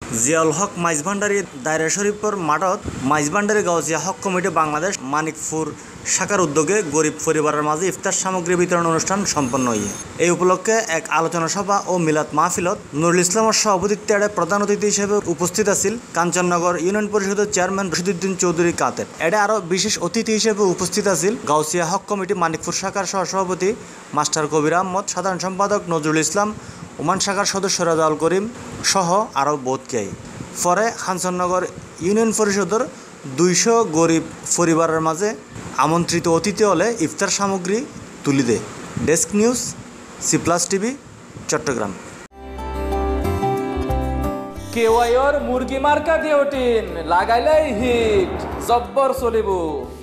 জিয়াউল হক মাইজভান্ডারি দায়রা শরীফর মাঠত মাইজভান্ডারি গাউসিয়া হক কমিটি বাংলাদেশ মানিকপুর শাখার উদ্যোগে গরিব পরিবারের মাঝে ইফতার সামগ্রী বিতরণ অনুষ্ঠান সম্পন্ন হয়ে এই উপলক্ষে এক আলোচনা সভা ও মিলাদ মাহফিলত নুরুল ইসলামের সভাপতিত্বে প্রধান অতিথি হিসেবে উপস্থিত আছেন কাঞ্চননগর ইউনিয়ন পরিষদের চেয়ারম্যান রশিদউদ্দিন চৌধুরী কাদের। এটা আরও বিশেষ অতিথি হিসেবে উপস্থিত আছেন গাউসিয়া হক কমিটি মানিকপুর শাখার সহসভাপতি মাস্টার কবির আহমদ, সাধারণ সম্পাদক নজরুল ইসলাম, ওমান শাখার সদস্য রাজাউল করিম সহ আরও বোধকেই। পরে কাঞ্চননগর ইউনিয়ন পরিষদের 200 গরিব পরিবারের মাঝে আমন্ত্রিত অতিথি হলে ইফতার সামগ্রী তুলে দেয়। Desk news, C+ TV, Chittagong. কেওয়াইর মুরগি মার্কা দিওটিন লাগাইলেই হিট জব্বর চলিব।